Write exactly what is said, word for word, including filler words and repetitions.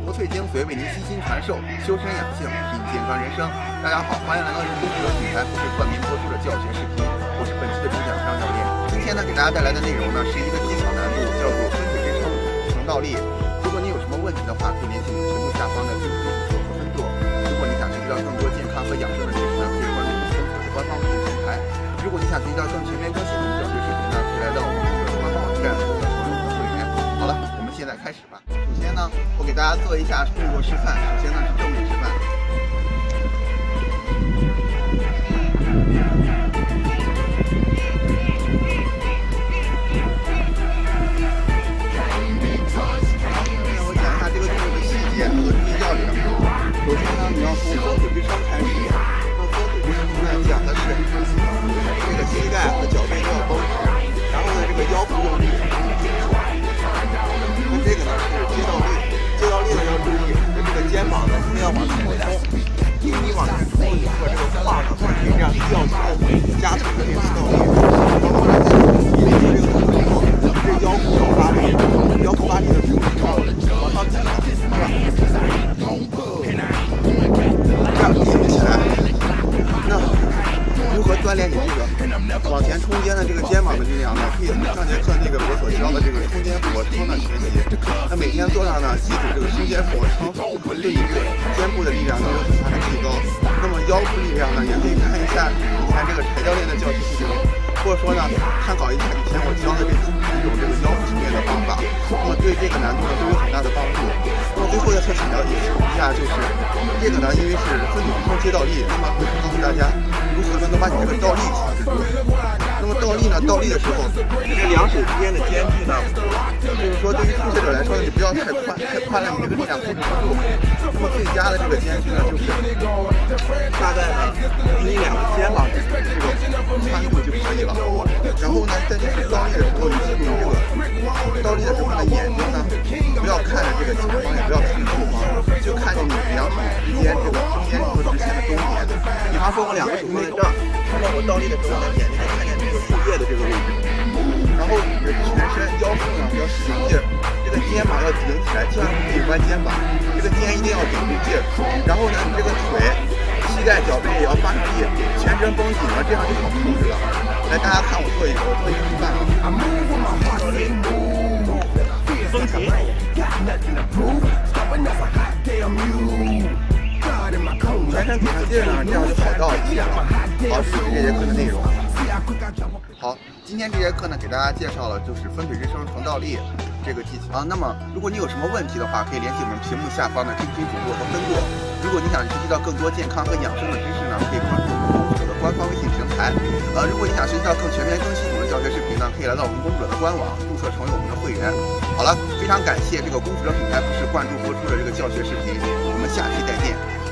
国粹精髓为您悉心传授，修身养性，品健康人生。大家好，欢迎来到由公主的品牌服饰冠名播出的教学视频，我是本期的主讲张教练。今天呢，给大家带来的内容呢是一个技巧难度，叫做分腿支撑成倒立。如果你有什么问题的话，可以联系我们屏幕下方的钉钉组合和分舵。如果你想学习到更多健康和养生的知识呢，可以关注我们公主的官方微信平台。如果你想学习到更全面、更系统的教学视频呢，可以来到我们公主的官方网站获得所有的会员。好了，我们现在开始吧。首先呢，我给大家做一下动作示范。首先呢是正面示范。我讲一下这个动作的细节和注意要领。首先呢，你要从分腿支撑开始。那分腿支撑呢，讲的是这个膝盖和脚背都要绷直，然后呢，这个腰部用力。那这个呢是接倒立，接倒立呢要注意，这个肩膀呢一定要往前冲，因为你往前冲，你和这个胯呢会这样吊起来，加速这个接倒立。然后呢，在你做这个动作之后，这腰部要发力，腰部发力的时候，往上举，是吧？这样举起来。那如何锻炼你这个往前冲肩的这个肩膀的力量呢？可以从上节课那个我所教的这个冲肩俯卧撑呢学习。那每天做上呢，记住这个冲肩俯卧撑对你这个肩部的力量都有很大的提高。那么腰部力量呢，也可以看一下以前这个柴教练的教学视频，或者说呢参考一下以前我教的这几种这个腰部训练的方法，那么对这个难度呢都有很大的帮助。那么最后再特强调一下，就是这个呢，因为是分腿支撑接倒立，那么会告诉大家如何能把你这个倒立强制住。那么倒立呢，倒立的时候，这个两手之间的间距呢，就是说对于初学者来说呢，你不要太宽，太宽了你这个力量控制不住。那么最佳的这个间距呢，就是大概呢你两个肩膀这个宽度就可以了。然后呢，在你倒立的时候，你记住这个倒立的时候呢，眼睛呢不要看着这个前方，也不要看着后方，就看着你两手之间这个中间和直线的中点。比方说我两个手放在这儿，那么我倒立的时候呢，眼睛能看见这个树叶的这个位置。然后你的全身腰部呢要使劲儿，这个肩膀要挺起来，千万不可以弯肩膀，这个肩一定要顶住劲儿。然后呢，你这个腿、膝盖、脚背也要发上力，全身绷紧了，这样就好控制了。来，大家看我做一个，我做一个示范啊。绷紧。全身给上劲儿呢，这样就好到一些了。好，这是这节课的内容。好，今天这节课呢，给大家介绍了就是分腿支撑成倒立这个技巧啊。那么，如果你有什么问题的话，可以联系我们屏幕下方的钉钉主播和分舵。如果你想学习到更多健康和养生的知识呢，可以关注我们公主的官方微信平台。呃，如果你想学习到更全面、更系统的教学视频呢，可以来到我们公主的官网，注册成为我们的会员。好了，非常感谢这个公主的品牌服饰灌注播出的这个教学视频，我们下期再见。